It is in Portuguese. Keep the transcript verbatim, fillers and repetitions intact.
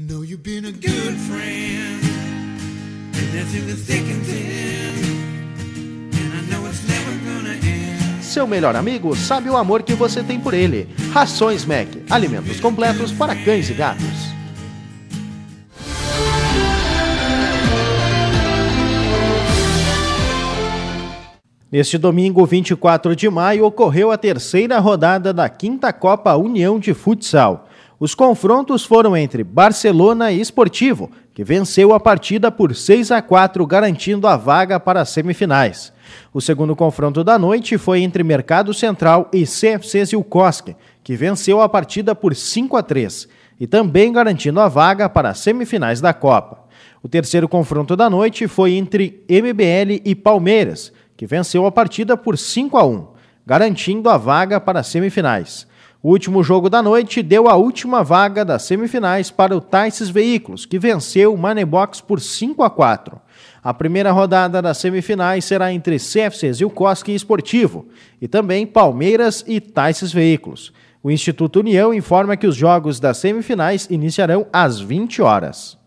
Know you've been a good friend, and that's in the thick and thin, and I know it's never gonna end. Seu melhor amigo sabe o amor que você tem por ele. Rações Mac, alimentos completos para cães e gatos. Neste domingo, vinte e quatro de maio, ocorreu a terceira rodada da quinta Copa União de Futsal. Os confrontos foram entre Barcelona e Esportivo, que venceu a partida por seis a quatro, garantindo a vaga para as semifinais. O segundo confronto da noite foi entre Mercado Central e C F C Zilkowski, que venceu a partida por cinco a três, e também garantindo a vaga para as semifinais da Copa. O terceiro confronto da noite foi entre M B L e Palmeiras, que venceu a partida por cinco a um, garantindo a vaga para as semifinais. O último jogo da noite deu a última vaga das semifinais para o Taices Veículos, que venceu o Moneybox por cinco a quatro. A primeira rodada das semifinais será entre C F C Zilkowski e Esportivo, e também Palmeiras e Taices Veículos. O Instituto União informa que os jogos das semifinais iniciarão às vinte horas.